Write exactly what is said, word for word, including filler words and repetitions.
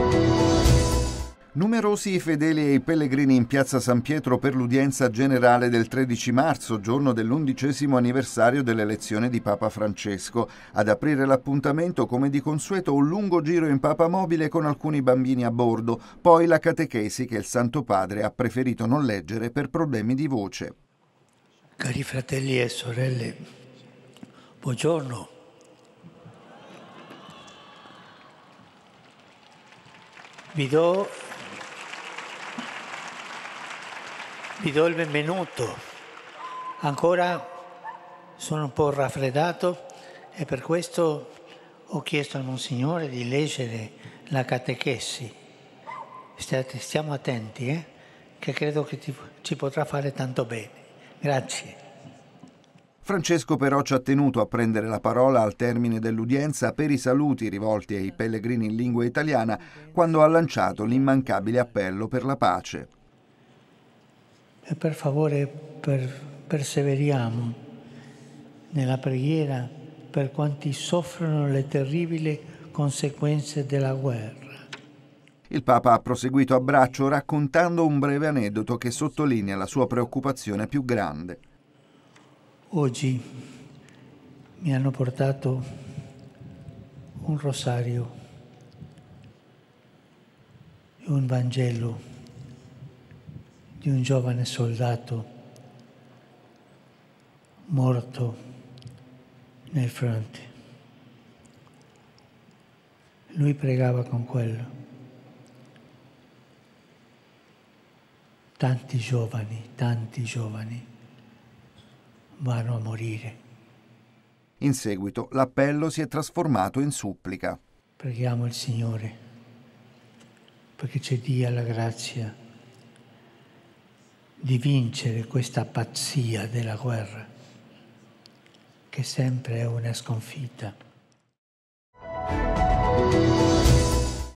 Numerosi i fedeli e i pellegrini in piazza San Pietro per l'udienza generale del tredici marzo, giorno dell'undicesimo anniversario dell'elezione di Papa Francesco. Ad aprire l'appuntamento, come di consueto, un lungo giro in papamobile con alcuni bambini a bordo, poi la catechesi che il Santo Padre ha preferito non leggere per problemi di voce. Cari fratelli e sorelle, buongiorno. Vi do Vi do il benvenuto. Ancora sono un po' raffreddato e per questo ho chiesto al Monsignore di leggere la catechesi. State, stiamo attenti, eh? Che credo che ti, ci potrà fare tanto bene. Grazie. Francesco però ci ha tenuto a prendere la parola al termine dell'udienza per i saluti rivolti ai pellegrini in lingua italiana, quando ha lanciato l'immancabile appello per la pace. E per favore per, perseveriamo nella preghiera per quanti soffrono le terribili conseguenze della guerra. Il Papa ha proseguito a braccio raccontando un breve aneddoto che sottolinea la sua preoccupazione più grande. Oggi mi hanno portato un rosario e un Vangelo di un giovane soldato morto nel fronte. Lui pregava con quello. Tanti giovani, tanti giovani vanno a morire. In seguito l'appello si è trasformato in supplica. Preghiamo il Signore perché ci dia la grazia di vincere questa pazzia della guerra, che sempre è una sconfitta.